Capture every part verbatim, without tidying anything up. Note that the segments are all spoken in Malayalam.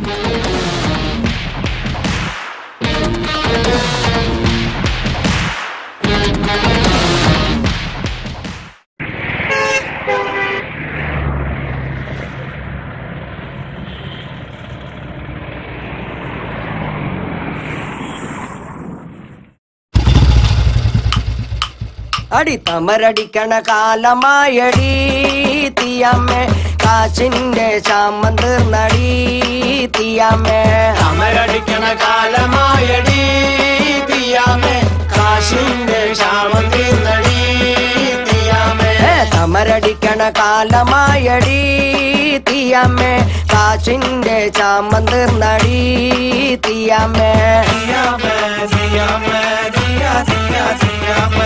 അടി തമരടിക്കണ കാലമായടി തീയമ്മേ കാച്ചിന്റെ ശാമം തീർന്നടി തീയമ്മേ തമരടിക്കണ കാലമായടി തീയമ്മേ കാശിന്റെ ശാമം തീർന്നടി തീയമ്മേ തമരടിക്കണ കാലമായടി തീയമ്മേ കാച്ചിന്റെ ശാമം തീർന്നടി തീയമ്മേ തീയമ്മേ തീയമ്മേ തീയ തീയ തീയമ്മേ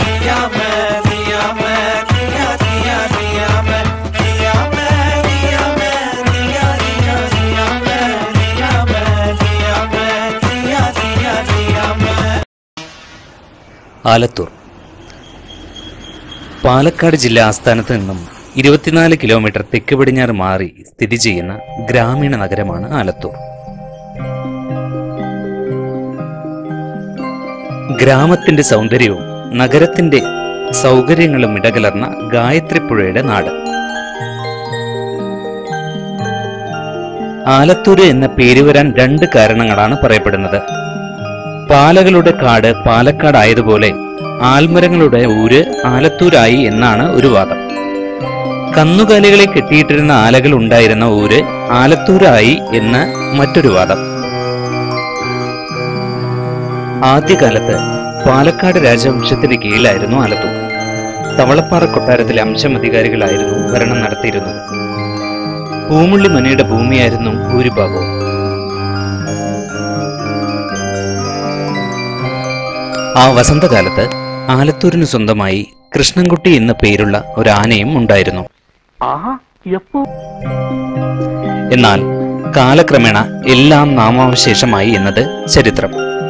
ആലത്തൂർ പാലക്കാട് ജില്ലാ ആസ്ഥാനത്ത് നിന്നും ഇരുപത്തിനാല് കിലോമീറ്റർ തെക്ക് പടിഞ്ഞാറ് മാറി സ്ഥിതി ചെയ്യുന്ന ഗ്രാമീണ നഗരമാണ് ആലത്തൂർ. ഗ്രാമത്തിന്റെ സൗന്ദര്യവും നഗരത്തിന്റെ സൗകര്യങ്ങളും ഇടകലർന്ന ഗായത്രിപ്പുഴയുടെ നാട്. ആലത്തൂര് എന്ന പേര് വരാൻ രണ്ട് കാരണങ്ങളാണ് പറയപ്പെടുന്നത്. പാലകളുടെ കാട് പാലക്കാട് ആയതുപോലെ ആൽമരങ്ങളുടെ ഊര് ആലത്തൂരായി എന്നാണ് ഒരു വാദം. കന്നുകാലികളെ കെട്ടിയിട്ടിരുന്ന ആലകൾ ഉണ്ടായിരുന്ന ഊര് ആലത്തൂരായി എന്ന് മറ്റൊരു വാദം. ആദ്യകാലത്ത് പാലക്കാട് രാജവംശത്തിന് കീഴിലായിരുന്നു ആലത്തൂർ. തവളപ്പാറ കൊട്ടാരത്തിലെ അംശമധികാരികളായിരുന്നു ഭരണം നടത്തിയിരുന്നത്. പൂമുള്ളി മനയുടെ ഭൂമിയായിരുന്നു ഭൂരിഭാഗവും. ആ വസന്തകാലത്ത് ആലത്തൂരിന് സ്വന്തമായി കൃഷ്ണൻകുട്ടി എന്ന പേരുള്ള ഒരു ആനയും ഉണ്ടായിരുന്നു. എന്നാൽ കാലക്രമേണ എല്ലാം നാമാവശേഷമായി എന്നത് ചരിത്രം.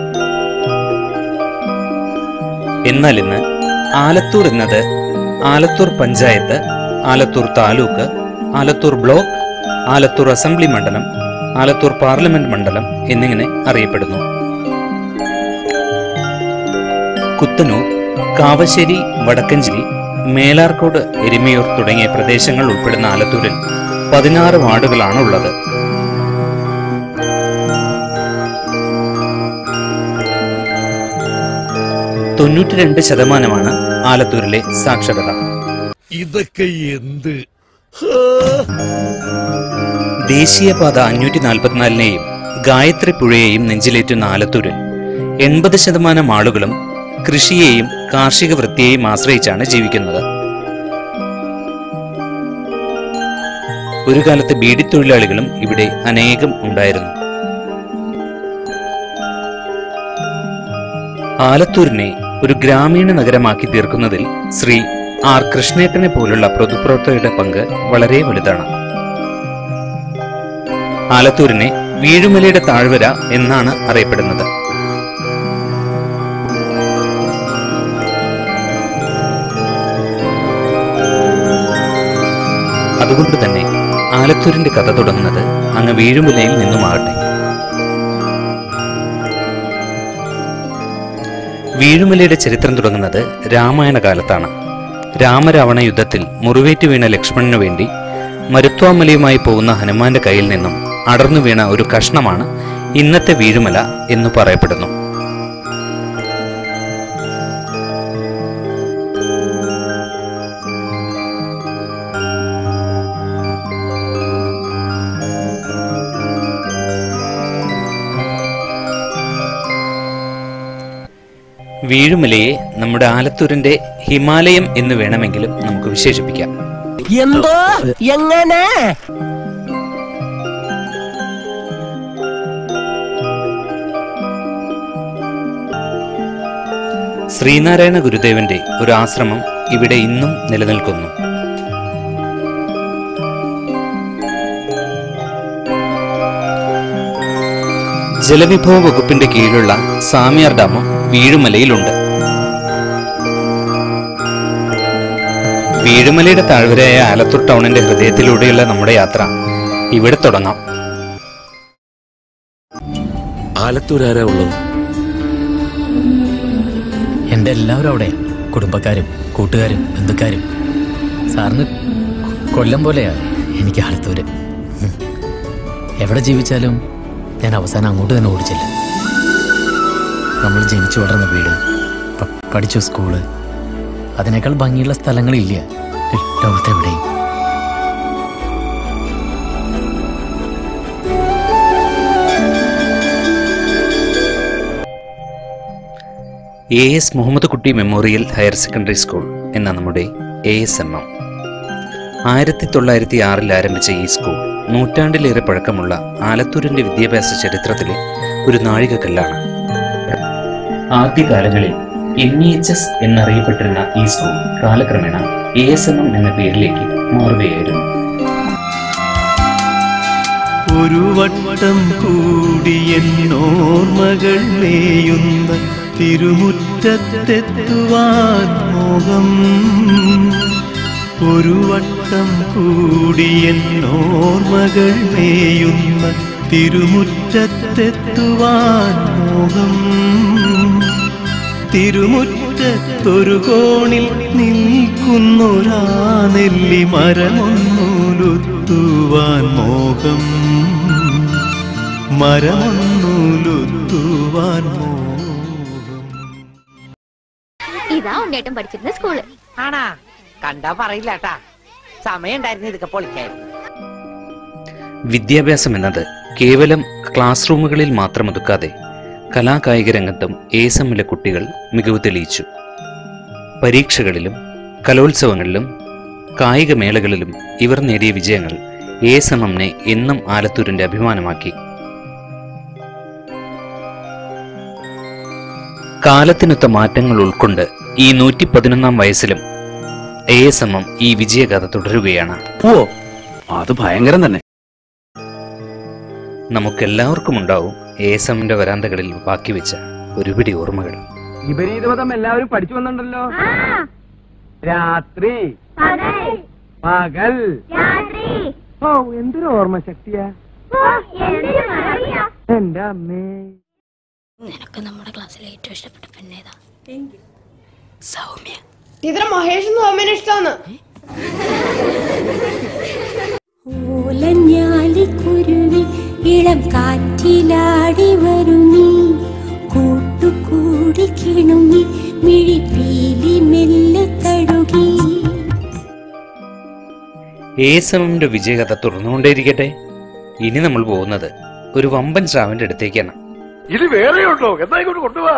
എന്നാൽ ഇന്ന് ആലത്തൂർ എന്നത് ആലത്തൂർ പഞ്ചായത്ത്, ആലത്തൂർ താലൂക്ക്, ആലത്തൂർ ബ്ലോക്ക്, ആലത്തൂർ അസംബ്ലി മണ്ഡലം, ആലത്തൂർ പാർലമെന്റ് മണ്ഡലം എന്നിങ്ങനെ അറിയപ്പെടുന്നു. കുത്തനൂർ, കാവശ്ശേരി, വടക്കഞ്ചേരി, മേലാർക്കോട്, എരുമയൂർ തുടങ്ങിയ പ്രദേശങ്ങൾ ഉൾപ്പെടുന്ന ആലത്തൂരിൽ പതിനാറ് വാർഡുകളാണ് ഉള്ളത്. തൊണ്ണൂറ്റി രണ്ട് ശതമാനമാണ് ആലത്തൂരിലെ സാക്ഷരത. ഇതൊക്കെ എന്ത്? ദേശീയപാത അഞ്ഞൂറ്റി നാൽപ്പത്തിനാലിനെയും ഗായത്രിപ്പുഴയെയും നെഞ്ചിലേറ്റുന്ന ആലത്തൂരിൽ എൺപത് ശതമാനം ആളുകളും കൃഷിയെയും കാർഷിക വൃത്തിയെയും ആശ്രയിച്ചാണ് ജീവിക്കുന്നത്. ഒരു കാലത്ത് ബീഡിത്തൊഴിലാളികളും ഇവിടെ അനേകം ഉണ്ടായിരുന്നു. ആലത്തൂരിനെ ഒരു ഗ്രാമീണ നഗരമാക്കി തീർക്കുന്നതിൽ ശ്രീ ആർ കൃഷ്ണേട്ടനെ പോലുള്ള പൊതുപ്രവർത്തകരുടെ പങ്ക് വളരെ വലുതാണ്. ആലത്തൂരിനെ വീഴുമലയുടെ താഴ്വര എന്നാണ് അറിയപ്പെടുന്നത്. അതുകൊണ്ട് തന്നെ ആലത്തൂരിന്റെ കഥ തുടങ്ങുന്നത് അങ്ങ് വീഴുമലയിൽ നിന്നുമാകട്ടെ. വീഴുമലയുടെ ചരിത്രം തുടങ്ങുന്നത് രാമായണ കാലത്താണ്. രാമരാവണ യുദ്ധത്തിൽ മുറിവേറ്റ് വീണ ലക്ഷ്മണനു വേണ്ടി മരുത്വാമലയുമായി പോകുന്ന ഹനുമാന്റെ കയ്യിൽ നിന്നും അടർന്നു വീണ ഒരു കഷ്ണമാണ് ഇന്നത്തെ വീഴുമല എന്ന് പറയപ്പെടുന്നു. വീഴുമലയെ നമ്മുടെ ആലത്തൂരിന്റെ ഹിമാലയം എന്ന് വേണമെങ്കിലും നമുക്ക് വിശേഷിപ്പിക്കാം. എന്തോ എങ്ങനെ ശ്രീനാരായണ ഗുരുദേവന്റെ ഒരു ആശ്രമം ഇവിടെ ഇന്നും നിലനിൽക്കുന്നു. ജലവിഭവ വകുപ്പിന്റെ കീഴിലുള്ള സാമിയാർ ഡാമും വീഴുമലയിലുണ്ട്. വീഴുമലയുടെ താഴ്വരയായ ആലത്തൂർ ടൗണിന്റെ ഹൃദയത്തിലൂടെയുള്ള നമ്മുടെ യാത്ര ഇവിടെ തുടങ്ങാം. ആലത്തൂരാരാ ഉള്ളത്? എൻ്റെ എല്ലാവരും അവിടെ, കുടുംബക്കാരും കൂട്ടുകാരും ബന്ധുക്കാരും. സാറിന് കൊല്ലം പോലെയാണ് എനിക്ക് ആലത്തൂര്. എവിടെ ജീവിച്ചാലും ഞാൻ അവസാനം അങ്ങോട്ട് തന്നെ ഓടിച്ചില്ല. നമ്മൾ ജനിച്ചു വളർന്ന വീട്, പഠിച്ച സ്കൂള്, അതിനേക്കാൾ ഭംഗിയുള്ള സ്ഥലങ്ങളില്ല ലോകത്തെവിടെയും. എ എസ് മുഹമ്മദ് കുട്ടി മെമ്മോറിയൽ ഹയർ സെക്കൻഡറി സ്കൂൾ എന്ന നമ്മുടെ എ എസ് എം എം ആയിരത്തി തൊള്ളായിരത്തി ആറിൽ ആരംഭിച്ച ഈ സ്കൂൾ നൂറ്റാണ്ടിലേറെ പഴക്കമുള്ള ആലത്തൂരിന്റെ വിദ്യാഭ്യാസ ചരിത്രത്തിലെ ഒരു നാഴികക്കല്ലാണ്. ആദ്യകാലങ്ങളിൽ എൻ ഇ എച്ച് എസ് എന്നറിയപ്പെട്ടിരുന്ന ഈ സ്കൂൾ കാലക്രമേണ എ എസ് എം എം എന്ന പേരിലേക്ക് മാറുകയായിരുന്നു. ഒരു വട്ടം കൂടിയെന്നോർമകൾ മേയുന്ന തിരുമുറ്റത്തെത്തുവാൻ മോഹം. ഒരു വട്ടം കൂടിയെന്നോർമകൾ മേയുന്ന തിരുമുറ്റത്തെത്തുവാൻ മോഹം. തിരുമുറ്റത്തൊരു കോണിൽ നിൽക്കുന്നൊരാ നെല്ലി മരമൊന്നൂലുത്തുവാൻ മോഹം. മരമൊന്നൂലുത്തുവാൻ മോഹം. ഇതാ ഉണ്ണേട്ടൻ പഠിച്ചിരുന്ന സ്കൂള്. ആണാ? കണ്ടാ പറയില്ല കേട്ടാ, സമയം ഉണ്ടായിരുന്നു ഇതൊക്കെ പൊളിക്കായിരുന്നു. വിദ്യാഭ്യാസം എന്നത് കേവലം ക്ലാസ് റൂമുകളിൽ മാത്രം ഒതുക്കാതെ കലാകായിക രംഗത്തും എ എസ് എമ്മിലെ കുട്ടികൾ മികവ് തെളിയിച്ചു. പരീക്ഷകളിലും കലോത്സവങ്ങളിലും കായിക മേളകളിലും ഇവർ നേടിയ വിജയങ്ങൾ എ എസ് എം എമ്മിനെ എന്നും ആലത്തൂരിന്റെ അഭിമാനമാക്കി. കാലത്തിനൊത്ത മാറ്റങ്ങൾ ഉൾക്കൊണ്ട് ഈ നൂറ്റി പതിനൊന്നാം വയസ്സിലും എ എസ് എം എം ഈ വിജയകഥ തുടരുകയാണ്. ഓ, അത് ഭയങ്കരം തന്നെ. നമുക്കെല്ലാവർക്കും ഉണ്ടാവും എ എസ് എമ്മിന്റെ വരാന്തകളിൽ ബാക്കി വെച്ച ഒരുപിടി ഓർമ്മകൾ. വിപരീതമതം എല്ലാവരും പഠിച്ചു വന്നിട്ടുണ്ടല്ലോ. രാത്രി പകൽ. ഓ, എന്തൊരു ഓർമ്മ ശക്തിയാ എന്റെ അമ്മേ. നിനക്ക് നമ്മുടെ ക്ലാസ്സിലെ ഏറ്റവും ഇഷ്ടപ്പെട്ട പെണ്ണേതാ? സൗമ്യ. ടീച്ചർ മഹേഷ് സൗമ്യനെ ഇഷ്ടമാണ്. ഓലഞ്ഞാലിക്കുരുവി ഇളം കാറ്റിലാടി വരുന്നീ, കൂട്ടുകൂടി കിണുങ്ങി മിഴിപ്പീലി മെല്ലെ തഴുകി. എ എസ് എമ്മിന്റെ വിജയകഥ തുറന്നുകൊണ്ടേയിരിക്കട്ടെ. ഇനി നമ്മൾ പോകുന്നത് ഒരു വമ്പൻ ശ്രാവന്റെ അടുത്തേക്കാണ്. ഇത് വേറെയുണ്ടോ? എന്താ ഇങ്ങോട്ട് കൊണ്ടുപോവാ.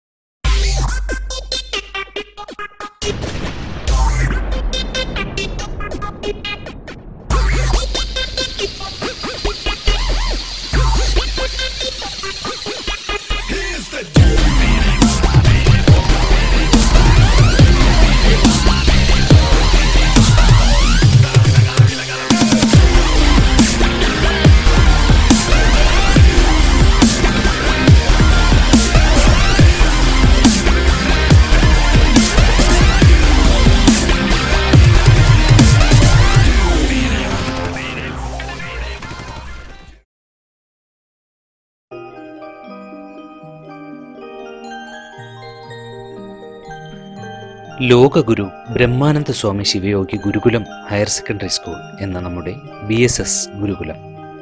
Lokaguru Brahmananda Swami Sivayogi Gurukulam higher secondary school എന്ന നമ്മുടെ ബി എസ് എസ് ഗുരുകുലം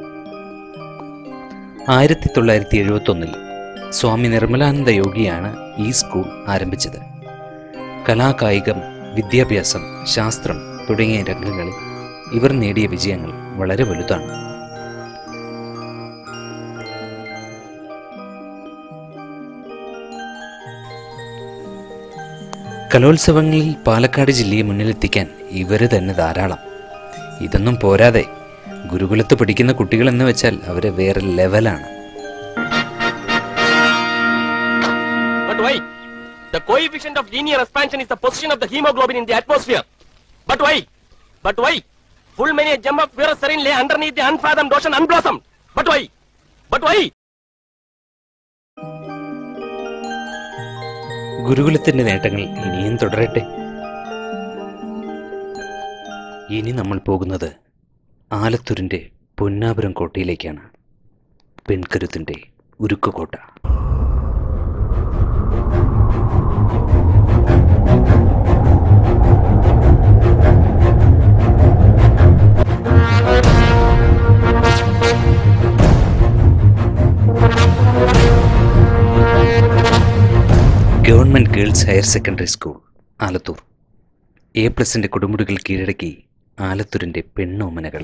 ആയിരത്തി തൊള്ളായിരത്തി എഴുപത്തി ഒന്നിൽ സ്വാമി നിർമ്മലാനന്ദ യോഗിയാണ് ഈ സ്കൂൾ ആരംഭിച്ചത്. കലാകായികം, വിദ്യാഭ്യാസം, ശാസ്ത്രം തുടങ്ങിയ രംഗങ്ങളിൽ ഇവർ നേടിയ വിജയങ്ങൾ വളരെ വലുതാണ്. കലോത്സവങ്ങളിൽ പാലക്കാട് ജില്ലയെ മുന്നിലെത്തിക്കാൻ ഇവര് തന്നെ ധാരാളം. ഇതൊന്നും പോരാതെ ഗുരുകുലത്ത് പഠിക്കുന്ന കുട്ടികൾ എന്ന് വെച്ചാൽ അവര് വേറെ ലെവലാണ്. But why? The coefficient of linear expansion is the position of the hemoglobin in the atmosphere. But why? But why? Full many a gem of pure serene lay underneath the unfathomed ocean unblossomed. But why? But why? ഗുരുകുലത്തിന്റെ നേട്ടങ്ങൾ ഇനിയും തുടരട്ടെ. ഇനി നമ്മൾ പോകുന്നത് ആലത്തൂരിന്റെ പൊന്നാപുരം കോട്ടയിലേക്കാണ്. പെൺകരുത്തിന്റെ ഉരുക്കുകോട്ട. Government girls higher secondary school Alathur. A പ്ലസിന്റെ കൊടുമുടികൾ കീഴടക്കി ആലത്തൂരിന്റെ പെണ്ണോമനകൾ.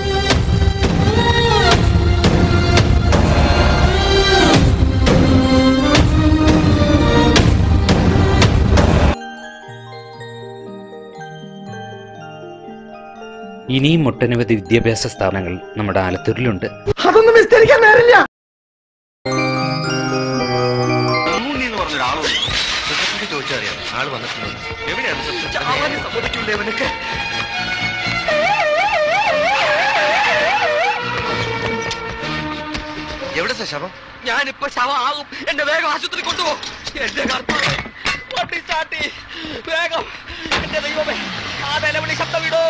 ഇനിയും ഒട്ടനവധി വിദ്യാഭ്യാസ സ്ഥാപനങ്ങൾ നമ്മുടെ ആലത്തൂരിലുണ്ട്. അതൊന്നും വിസ്തരിക്കാൻ നേരില്ല. എവിടെ ശവം? ഞാനിപ്പോ ശവമാകും. എന്റെ വേഗം ആശുപത്രി കൊണ്ടുപോകും. എന്റെ കർത്താവേ, വണ്ടി ചാട്ടി വേഗം. എന്റെ ദൈവമേ, ആ നിലവിളി ശബ്ദം വിടോ.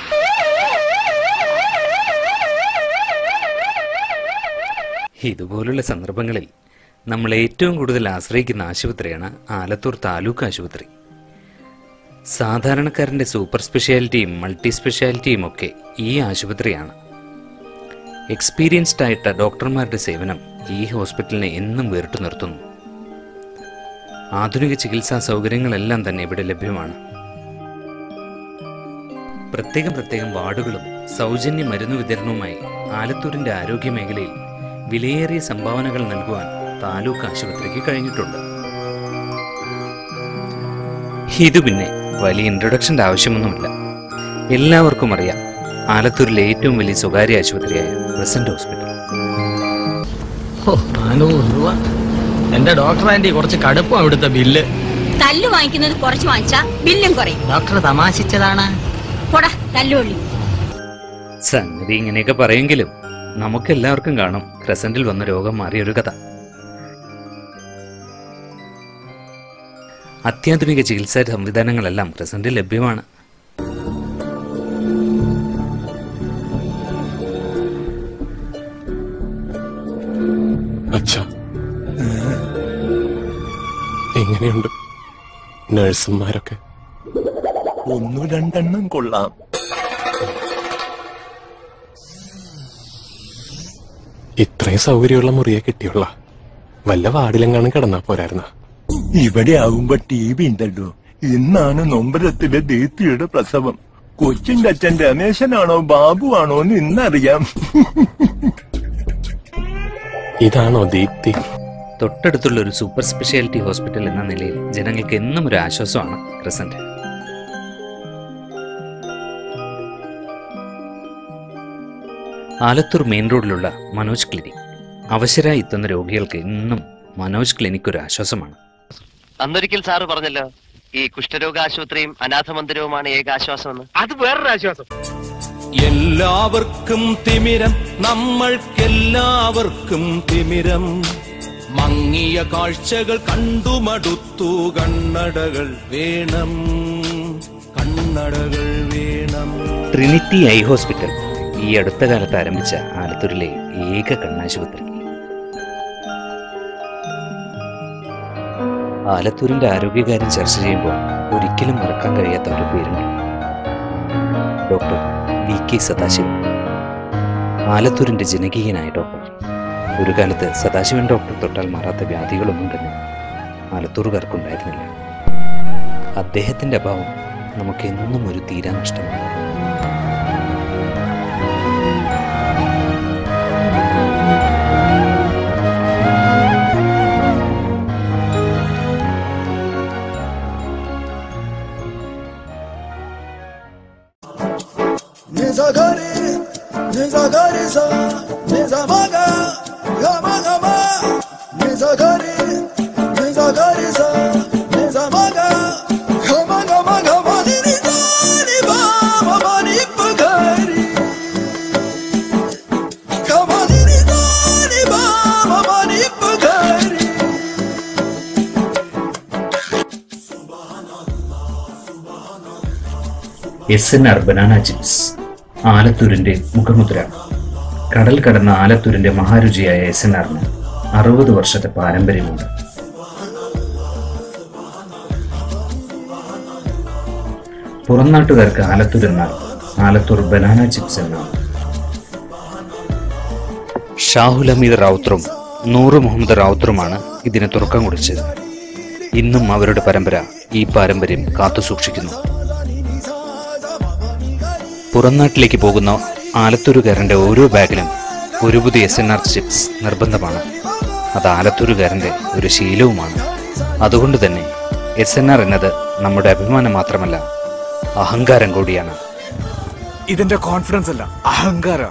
ഇതുപോലുള്ള സന്ദർഭങ്ങളിൽ നമ്മൾ ഏറ്റവും കൂടുതൽ ആശ്രയിക്കുന്ന ആശുപത്രിയാണ് ആലത്തൂർ താലൂക്ക് ആശുപത്രി. സാധാരണക്കാരൻ്റെ സൂപ്പർ സ്പെഷ്യാലിറ്റിയും മൾട്ടി സ്പെഷ്യാലിറ്റിയും ഒക്കെ ഈ ആശുപത്രിയാണ്. എക്സ്പീരിയൻസ്ഡ് ആയിട്ട ഡോക്ടർമാരുടെ സേവനം ഈ ഹോസ്പിറ്റലിനെ എന്നും വേറിട്ടു നിർത്തുന്നു. ആധുനിക ചികിത്സാ സൗകര്യങ്ങളെല്ലാം തന്നെ ഇവിടെ ലഭ്യമാണ്. പ്രത്യേകം പ്രത്യേകം വാർഡുകളും സൗജന്യ മരുന്ന് വിതരണവുമായി ആലത്തൂരിൻ്റെ ആരോഗ്യ മേഖലയിൽ വിലയേറിയ സംഭാവനകൾ നൽകുവാൻ താലൂക്ക് ആശുപത്രിക്ക് കഴിഞ്ഞിട്ടുണ്ട്. ഇത് പിന്നെ വലിയ ഇൻട്രൊഡക്ഷൻ്റെ ആവശ്യമൊന്നുമില്ല. എല്ലാവർക്കും അറിയാം ആലത്തൂരിലെ ഏറ്റവും വലിയ സ്വകാര്യ ആശുപത്രിയായ പ്രസന്റ് ഹോസ്പിറ്റൽ. എന്റെ ഡോക്ടർ ആന്റി കുറച്ച് കടുപ്പം അവിടുത്തെ ബില്ല്. തല്ലു വാങ്ങിക്കുന്നത് കുറച്ച് വാങ്ങിച്ചാ ബില്ലും കുറയും. ഡോക്ടർ തമാശിച്ചതാണ്. സംഗതി ഇങ്ങനെയൊക്കെ പറയുമെങ്കിലും നമുക്കെല്ലാവർക്കും കാണും ക്രസന്റിൽ വന്ന രോഗം മാറിയൊരു കഥ. അത്യാധുനിക ചികിത്സാ സംവിധാനങ്ങളെല്ലാം ക്രസന്റിൽ ലഭ്യമാണ്. എങ്ങനെയുണ്ട് നഴ്സുമാരൊക്കെ? ഒന്നു രണ്ടെണ്ണം കൊള്ളാം. ഇത്രയും സൗകര്യമുള്ള മുറിയെ കിട്ടിയുള്ള വല്ല വാർഡിലെങ്ങാനും കിടന്നാ പോരായിരുന്ന? ഇവിടെ ആവുമ്പോ ടി വി ഉണ്ടല്ലോ. ഇന്നാണ് നൊമ്പരത്തിലെ ദീപ്തിയുടെ പ്രസവം. കൊച്ചിന്റെ അച്ഛൻ രമേശനാണോ ബാബു ആണോ എന്ന് ഇന്നറിയാം. ഇതാണോ ദീപ്തി? തൊട്ടടുത്തുള്ള ഒരു സൂപ്പർ സ്പെഷ്യാലിറ്റി ഹോസ്പിറ്റൽ എന്ന നിലയിൽ ജനങ്ങൾക്ക് എന്നും ഒരു ആശ്വാസമാണ് ക്രസന്റ്. ആലത്തൂർ മെയിൻ റോഡിലുള്ള മനോജ് ക്ലിനിക്. അവശരായി എത്തുന്ന രോഗികൾക്ക് എന്നും മനോജ് ക്ലിനിക് ഒരു ആശ്വാസമാണ്. അന്നൊരിക്കൽ സാറ് പറഞ്ഞല്ലോ, ഈ കുഷ്ഠരോഗ ആശുപത്രിയും അനാഥ മന്ദിരവുമാണ് ഏക ആശ്വാസമെന്ന്. അത് വേറൊരു ആശ്വാസം. എല്ലാവർക്കും തിമിരം, നമ്മൾക്കെല്ലാവർക്കും തിമിരം. മങ്ങിയ കാഴ്ചകൾ കണ്ടുമടുത്തു, കണ്ണടകൾ വേണം, കണ്ണടകൾ വേണം. ട്രിനിറ്റി ഐ ഹോസ്പിറ്റൽ ഈ അടുത്ത കാലത്ത് ആരംഭിച്ച ആലത്തൂരിലെ ഏക കണ്ണാശുപത്രി. ആലത്തൂരിന്റെ ആരോഗ്യകാര്യം ചർച്ച ചെയ്യുമ്പോൾ ഒരിക്കലും മറക്കാൻ കഴിയാത്ത ഒരു പേരുണ്ട്, ഡോക്ടർ വി കെ സദാശിവൻ. ആലത്തൂരിന്റെ ജനകീയനായ ഡോക്ടർ. ഒരു കാലത്ത് സദാശിവൻ ഡോക്ടർ തൊട്ടാൽ മാറാത്ത വ്യാധികളൊന്നും തന്നെ ആലത്തൂറുകാർക്കുണ്ടായിരുന്നില്ല. അദ്ദേഹത്തിന്റെ അഭാവം നമുക്കെന്നും ഒരു തീരാ നഷ്ടമാണ്. S N R banana chips ആലത്തൂരിന്റെ മുഖമുദ്ര. കടൽ കടന്ന ആലത്തൂരിന്റെ മഹാരുചിയായ എസ് എൻ ആറിന് അറുപത് വർഷത്തെ പാരമ്പര്യമുണ്ട്. പുറംനാട്ടുകാർക്ക് ആലത്തൂർ എന്നാൽ ആലത്തൂർ ബനാന ചിപ്സ് എന്നാണ്. ഷാഹുൽ ഹമീദ് റാവുത്തറും നൂറ് മുഹമ്മദ് റാവുത്തറുമാണ് ഇതിന് തുടക്കം കുറിച്ചത്. ഇന്നും അവരുടെ പരമ്പര ഈ പാരമ്പര്യം കാത്തുസൂക്ഷിക്കുന്നു. പുറംനാട്ടിലേക്ക് പോകുന്ന ആലത്തൂരുകാരന്റെ ഓരോ ബാഗിലും ഒരു പുതിയ എസ് എൻ ആർ ചിപ്സ് നിർബന്ധമാണ്. അത് ആലത്തൂരുകാരന്റെ ഒരു ശീലവുമാണ്. അതുകൊണ്ട് തന്നെ എസ് എൻ ആർ എന്നത് നമ്മുടെ അഭിമാനം മാത്രമല്ല, അഹങ്കാരം കൂടിയാണ്. ഇതിന്റെ കോൺഫിഡൻസ് അല്ല, അഹങ്കാരം.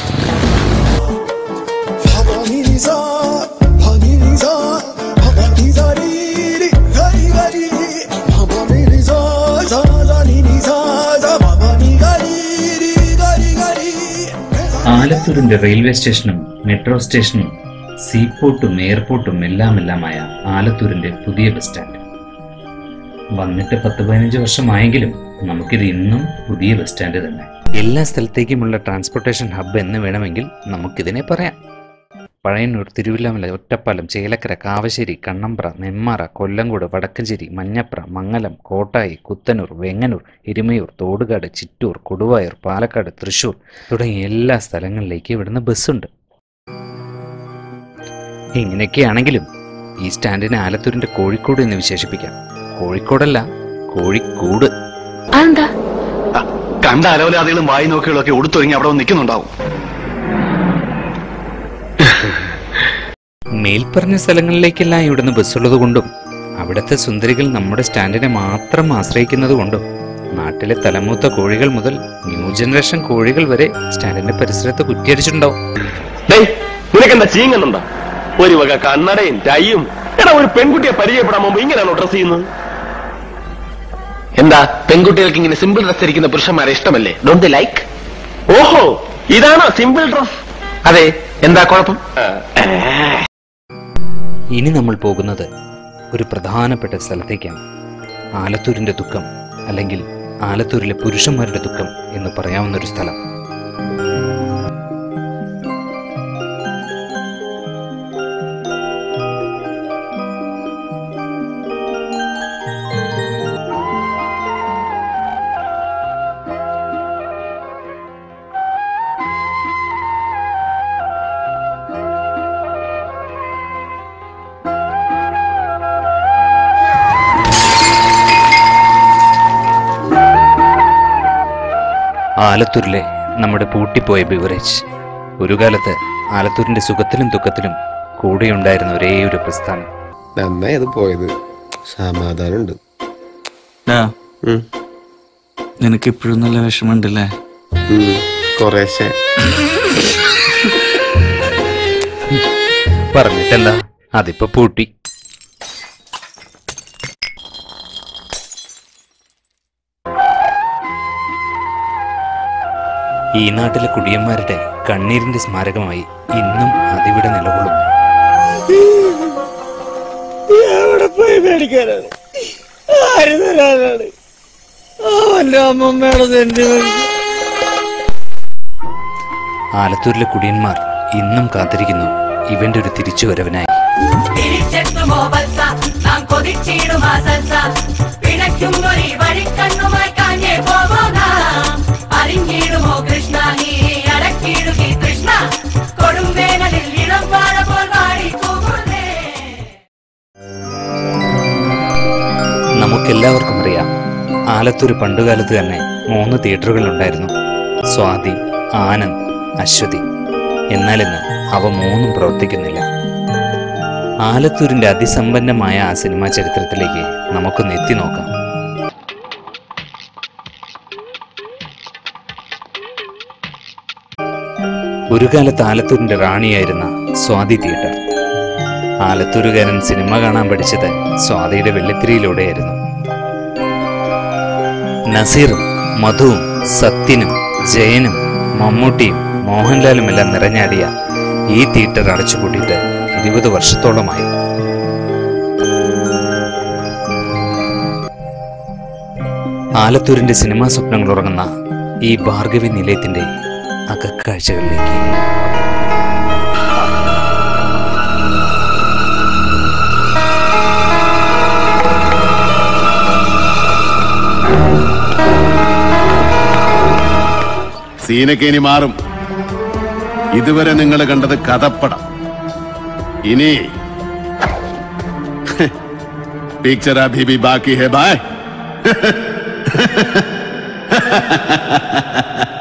ആലത്തൂരിന്റെ റെയിൽവേ സ്റ്റേഷനും മെട്രോ സ്റ്റേഷനും സീപോർട്ടും എയർപോർട്ടും എല്ലാം എല്ലാമായ ആലത്തൂരിന്റെ പുതിയ ബസ് സ്റ്റാൻഡ് വന്നിട്ട് പത്ത് പതിനഞ്ച് വർഷമായെങ്കിലും നമുക്കിത് ഇന്നും പുതിയ ബസ് സ്റ്റാൻഡ് തന്നെ. എല്ലാ സ്ഥലത്തേക്കുമുള്ള ട്രാൻസ്പോർട്ടേഷൻ ഹബ്ബ് എന്ന് വേണമെങ്കിൽ നമുക്കിതിനെ പറയാം. പഴയന്നൂർ, തിരുവില്ലാമല, ഒറ്റപ്പാലം, ചേലക്കര, കാവശ്ശേരി, കണ്ണമ്പ്ര, നെന്മാറ, കൊല്ലങ്കോട്, വടക്കഞ്ചേരി, മഞ്ഞപ്ര, മംഗലം, കോട്ടായി, കുത്തനൂർ, വെങ്ങനൂർ, എരുമയൂർ, തോടുകാട്, ചിറ്റൂർ, കൊടുവായൂർ, പാലക്കാട്, തൃശൂർ തുടങ്ങിയ എല്ലാ സ്ഥലങ്ങളിലേക്ക് ഇവിടുന്ന് ബസ്സുണ്ട്. ഇങ്ങനെയൊക്കെയാണെങ്കിലും ഈ സ്റ്റാൻഡിനെ ആലത്തൂരിന്റെ കോഴിക്കോട് എന്ന് വിശേഷിപ്പിക്കാം. കോഴിക്കോടല്ല, കോഴിക്കൂട്. കണ്ട അലവലാദികളും വായി നോക്കികളൊക്കെ ഉടുത്തൊരുങ്ങി അവിടെ നിൽക്കുന്നുണ്ടാവും. മേൽപ്പറഞ്ഞ സ്ഥലങ്ങളിലേക്കെല്ലാം ഇവിടുന്ന് ബസ്സുള്ളത് കൊണ്ടും അവിടുത്തെ സുന്ദരികൾ നമ്മുടെ സ്റ്റാൻഡിനെ മാത്രം ആശ്രയിക്കുന്നത് കൊണ്ടും നാട്ടിലെ തലമൂത്ത കോഴികൾ മുതൽ ന്യൂ ജനറേഷൻ കോഴികൾ വരെ സ്റ്റാൻഡിന്റെ പരിസരത്ത് കുറ്റിയടിച്ചിട്ടുണ്ടാവും. നിനക്കെന്താ ചീങ്ങുന്നുണ്ടോ? ഒരു വക കണ്ണടയും ടൈയും. എടാ, ഒരു പെൺകുട്ടിയെ പരിചയപ്പെടാൻ മുമ്പ് ഇങ്ങനെയാണോ ഡ്രസ് ചെയ്യുന്നത്? എന്താ, പെൺകുട്ടികൾക്ക് ഇങ്ങനെ സിമ്പിൾ ഡ്രസ് ധരിക്കുന്ന പുരുഷന്മാരെ ഇഷ്ടമല്ലേ? Don't they like? ഓഹോ, ഇതാണോ സിമ്പിൾ ഡ്രസ്? അതെ, എന്താ കുഴപ്പം? ഇനി നമ്മൾ പോകുന്നത് ഒരു പ്രധാനപ്പെട്ട സ്ഥലത്തേക്കാണ്. ആലത്തൂരിന്റെ ദുഃഖം, അല്ലെങ്കിൽ ആലത്തൂരിലെ പുരുഷന്മാരുടെ ദുഃഖം എന്ന് പറയാവുന്ന ഒരു സ്ഥലം. ആലത്തൂരിലെ നമ്മുടെ പൂട്ടിപ്പോയ ബിവറേജ്. ഒരു കാലത്ത് ആലത്തൂരിന്റെ സുഖത്തിലും ദുഃഖത്തിലും കൂടെയുണ്ടായിരുന്ന ഒരേ ഒരു പ്രസ്ഥാനം. നന്നായി അത് പോയത്, സമാധാനമുണ്ട്. നിനക്ക് ഇപ്പോഴും നല്ല വിഷമമുണ്ടല്ലേ? കുറേശ്ശെ. പറഞ്ഞിട്ടെന്താ, അതിപ്പോ പൂട്ടി. ഈ നാട്ടിലെ കുടിയന്മാരുടെ കണ്ണീരിന്റെ സ്മാരകമായി ഇന്നും അതിവിടെ നിലകൊള്ളുന്നു. എവിടെ പോയി മേടിക്കാനാണ്? ആര് തരാനാണ്? അവന്റെ അമ്മമ്മയുടെ സെന്റിമെന്റ്. ആലത്തൂരിലെ കുടിയന്മാർ ഇന്നും കാത്തിരിക്കുന്നു ഇവന്റെ ഒരു തിരിച്ചുവരവിനായി. നമുക്കെല്ലാവർക്കും അറിയാം, ആലത്തൂർ പണ്ടുകാലത്ത് തന്നെ മൂന്ന് തിയേറ്ററുകൾ ഉണ്ടായിരുന്നു: സ്വാതി, ആനന്ദ്, അശ്വതി. എന്നാൽ ഇന്ന് അവ മൂന്നും പ്രവർത്തിക്കുന്നില്ല. ആലത്തൂരിന്റെ അതിസമ്പന്നമായ ആ സിനിമാ ചരിത്രത്തിലേക്ക് നമുക്കൊന്ന് എത്തി നോക്കാം. ഒരു കാലത്ത് ആലത്തൂരിന്റെ റാണിയായിരുന്ന സ്വാതി തിയേറ്റർ. ആലത്തൂരുകാരൻ സിനിമ കാണാൻ പഠിച്ചത് സ്വാതിയുടെ വെള്ളിത്തിരിയിലൂടെയായിരുന്നു. നസീറും മധുവും സത്യനും ജയനും മമ്മൂട്ടിയും മോഹൻലാലുമെല്ലാം നിറഞ്ഞാടിയ ഈ തിയേറ്റർ അടച്ചുപൂട്ടിയിട്ട് ഇരുപത് വർഷത്തോളമായി. ആലത്തൂരിന്റെ സിനിമാ സ്വപ്നങ്ങൾ ഉറങ്ങുന്ന ഈ ഭാർഗവി നിലയത്തിന്റെ അകക്കാഴ്ചകളിലേക്ക്. സീനൊക്കെ ഇനി മാറും. ഇതുവരെ നിങ്ങൾ കണ്ടത് കഥപ്പടം. ഇനി പിക്ചർ അഭി ഭി ബാക്കി ഹെ ബായ്.